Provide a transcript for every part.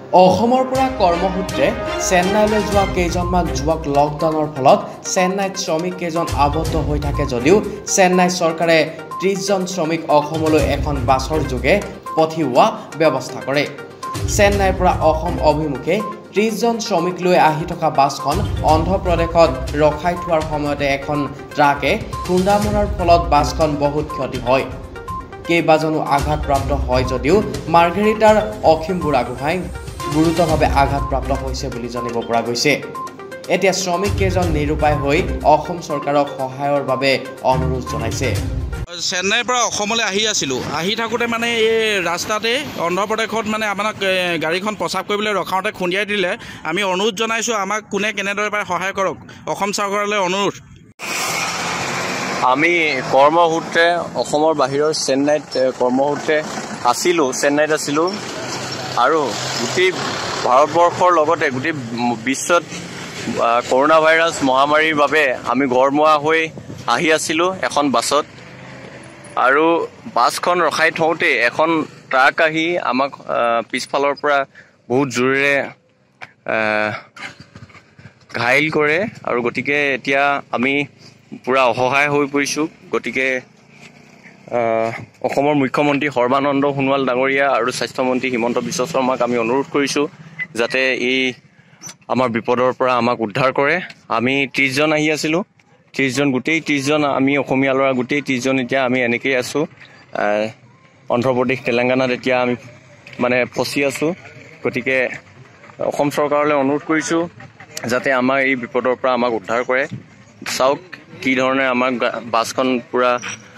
অসমৰ পৰা কৰ্মসূত্ৰে চেন্নাইলৈ যোৱা কেইজনমান যুৱক লকডাউনৰ ফলত চেন্নাইত শ্ৰমিক কেইজন আবদ্ধ হৈ থাকে যদিও চেন্নাই চৰকাৰে 30 জন শ্ৰমিক অসমলৈ এখন বাছৰ যোগে পঠিওৱা ব্যৱস্থা কৰে। চেন্নাইৰ পৰা অসম অভিমুখে 30 জন শ্ৰমিক লৈ আহি থকা বাছখন অন্ধ্ৰপ্ৰদেশত ৰখাই থোৱাৰ সময়তে এখন ট্ৰাকে খুন্দা মৰাৰ ফলত বাছখন বহুত ক্ষতি হয়। কেইবাজনো আঘাতপ্ৰাপ্ত হয় যদিও মাৰ্ঘেৰিটাৰ অসীম বুঢ়াগোহাঁই গুৰুতৰভাৱে আঘাতপ্ৰাপ্ত হৈছে বুলি জানিব পৰা গৈছে। এতিয়া শ্ৰমিক কেইজন নিৰুপায় হৈ অসম চৰকাৰক সহায়ৰ বাবে অনুৰোধ জনাইছে। চেন্নাইৰ পৰা অসমলৈ আহি থাকোঁতে মানে এই ৰাস্তাতে অন্ধ্ৰপ্ৰদেশত মানে আমাক গাড়ীখন প্ৰস্ৰাৱ কৰিবলৈ ৰখাওঁতে খুন্দিয়াই দিলে। আমি অনুৰোধ জনাইছোঁ, আমাক কোনে কেনেদৰে পাৰে সহায় কৰক, অসম চৰকাৰলৈ অনুৰোধ। আমি কৰ্মসূত্ৰে অসমৰ বাহিৰৰ চেন্নাইত চেন্নাইত আছিলোঁ আৰু গোটেই ভাৰতবৰ্ষৰ লগতে গোটেই বিশ্বত কৰোণা ভাইৰাছ মহামাৰীৰ বাবে আমি গড়মুৱা হৈ আহি আছিলোঁ এখন বাছত। আৰু বাছখন ৰখাই থওঁতে এখন ট্ৰাক আহি আমাক পিছফালৰ পৰা বহুত জোৰেৰে ঘাইল কৰে আৰু গতিকে এতিয়া আমি পূৰা অসহায় হৈ পৰিছোঁ। গতিকে অসমৰ মুখ্যমন্ত্ৰী সৰ্বানন্দ সোণোৱাল ডাঙৰীয়া আৰু স্বাস্থ্যমন্ত্ৰী হিমন্ত বিশ্ব শৰ্মাক আমি অনুৰোধ কৰিছোঁ যাতে এই আমাৰ বিপদৰ পৰা আমাক উদ্ধাৰ কৰে। আমি 30 জন আহি আছিলোঁ, 30 জন আমি অসমীয়া ল'ৰা গোটেই 30 জন এতিয়া আমি এনেকেই আছোঁ। অন্ধ্ৰপ্ৰদেশ তেলেংগানাত এতিয়া আমি মানে ফচি আছোঁ। গতিকে অসম চৰকাৰলৈ অনুৰোধ কৰিছোঁ যাতে আমাৰ এই বিপদৰ পৰা আমাক উদ্ধাৰ কৰে। চাওক কি ধৰণে আমাক বাছখন পূৰা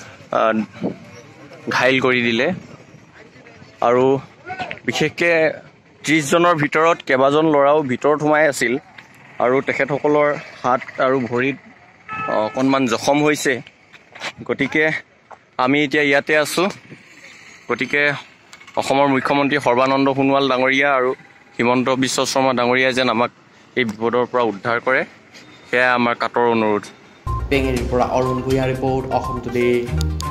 ঘাইল কৰি দিলে আৰু বিশেষকৈ 30 জনৰ ভিতৰত কেইবাজন ল'ৰাও ভিতৰত সোমাই আছিল আৰু তেখেতসকলৰ হাত আৰু ভৰিত অকণমান জখম হৈছে। গতিকে আমি এতিয়া ইয়াতে আছোঁ। গতিকে অসমৰ মুখ্যমন্ত্ৰী সৰ্বানন্দ সোণোৱাল ডাঙৰীয়া আৰু হিমন্ত বিশ্ব শৰ্মা ডাঙৰীয়াই যেন আমাক এই বিপদৰ পৰা উদ্ধাৰ কৰে, সেয়াই আমাৰ কাতৰ অনুৰোধ। বেঙেৰীৰ পৰা অৰুণ ভূঞা ৰিপৰ্ট, অসম টুডে।